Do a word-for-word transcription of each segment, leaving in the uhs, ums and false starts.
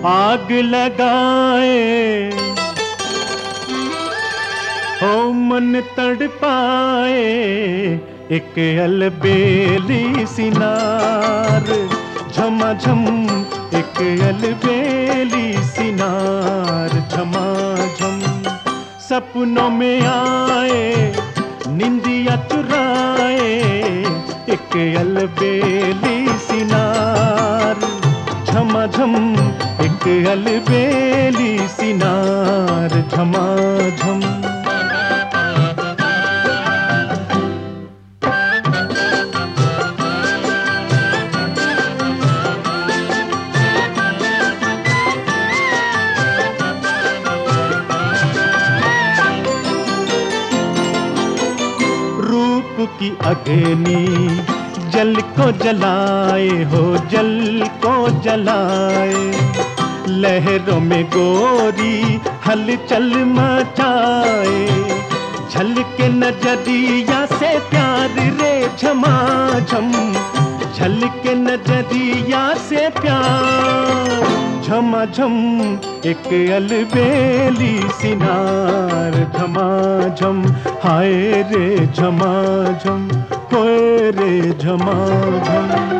आग लगाए हो मन तड़पाए, एक अलबेली सिनार झमाझम, एक अलबेली सिनार झमाझम। सपनों में आए निंदिया चुराए, एक अलबेली सिनार झमाझम, एक अलबेली सिनार झमाझम। रूप की अग्नि जल को जलाए हो, जल को जलाए। लहरों में गोरी हलचल मचाए, झलके नजरिया से प्यार रे झमाझम, झलके नजरिया से प्यार झमाझम। एक अलबेली सिनार झमाझम, हाय रे झमाझम, होए रे झमाझम।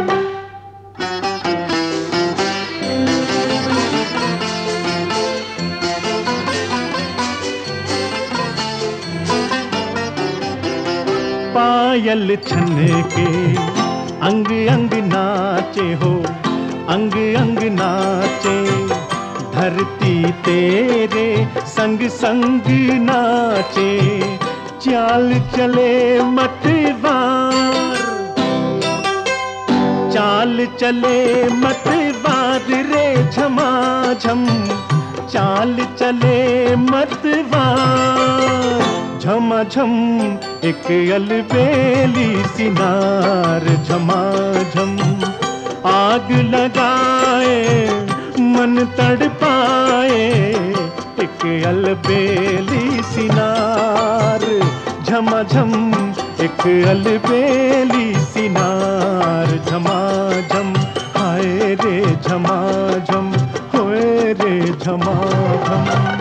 पायल छन के अंग अंग नाचे हो, अंग अंग नाचे। धरती तेरे संग संग नाचे, चाल चले मतवार, चाल चले मतवार रे झमाझम, चाल चले मतवार झमाझम। एक अलबेली सिनार झमाझम, आग लगाए मन तड़पाए, एक अलबेली सिनार झमाझम, एक अलबेली सिनार झमाझम। हाय रे झमाझम, होए रे झमाझम।